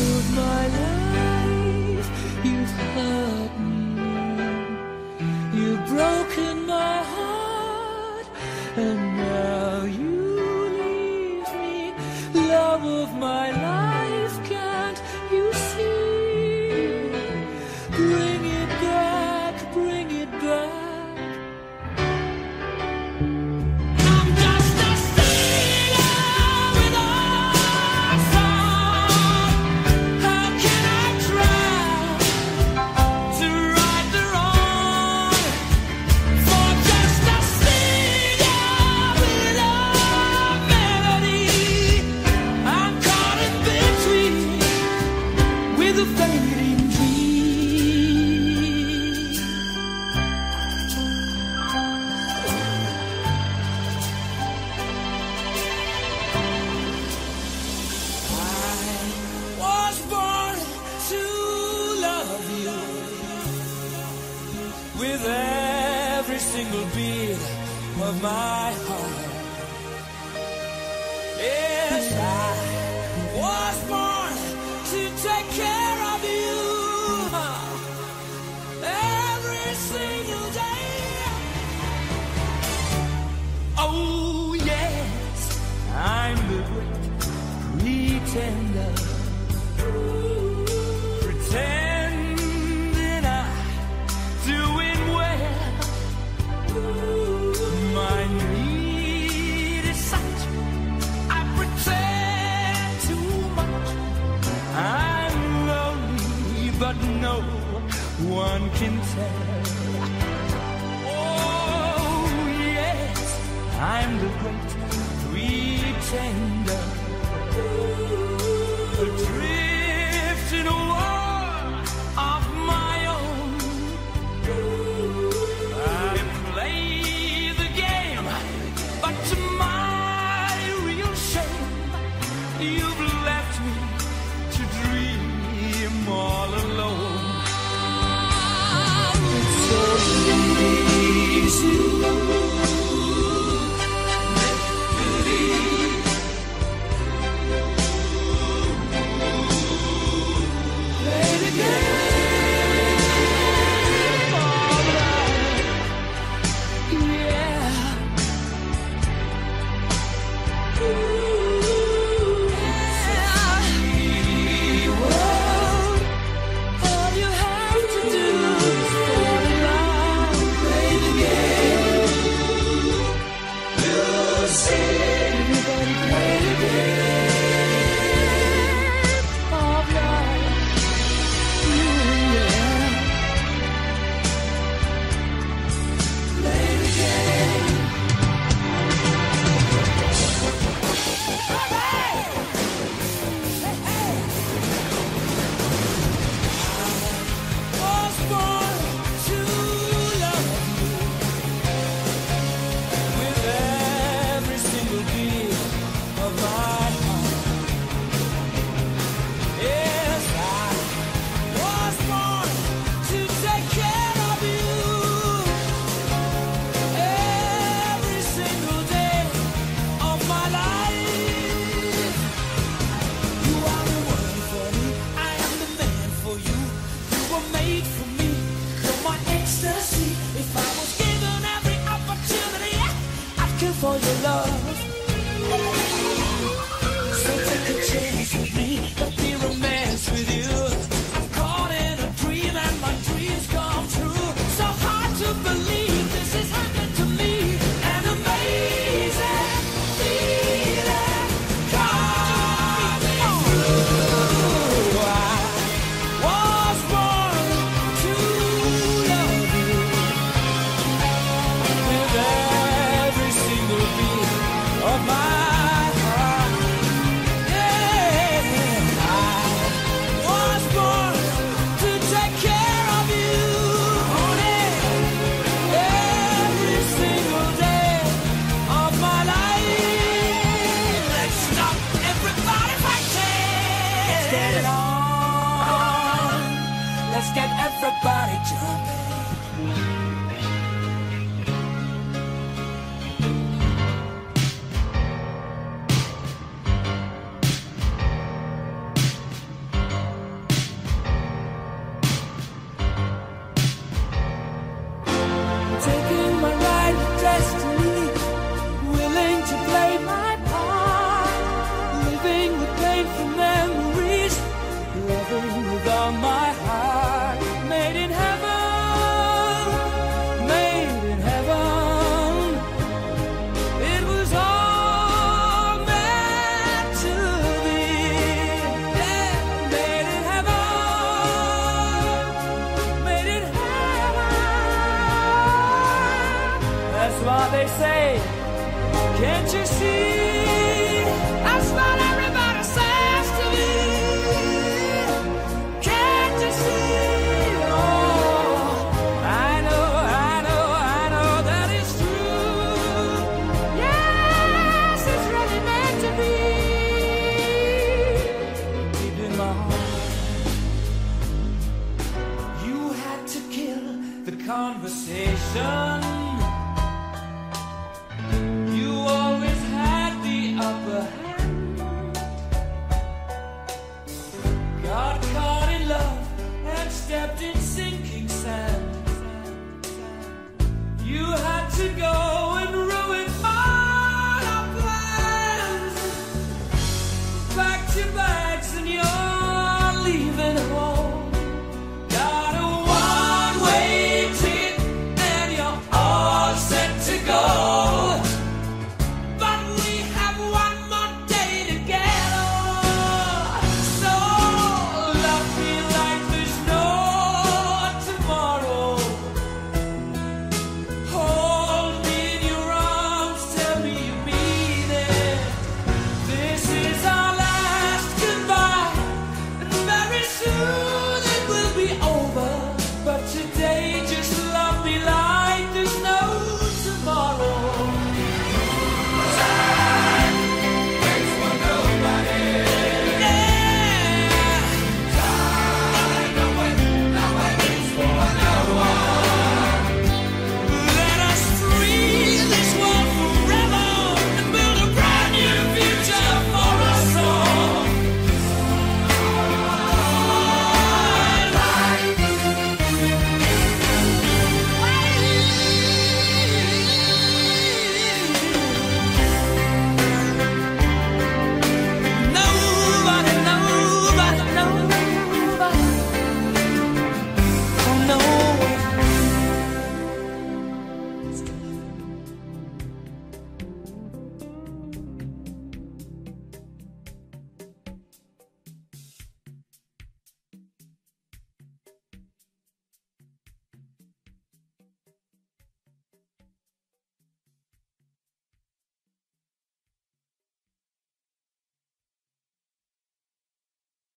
of my life, you've hurt me. You've broken my heart, and now you leave me. Love of my life, can't you see? Bring it back, bring it back. With every single beat of my heart. Yes, I was born to take care of you every single day. Oh yes, I'm the great pretender. Pretending I'm doing well. My need is such, I pretend too much. I'm lonely, but no one can tell. Oh yes, I'm the great pretender. Adrift in a war of my own. I play the game, but to my real shame, you've left me to dream all alone. It's so easy. For your love.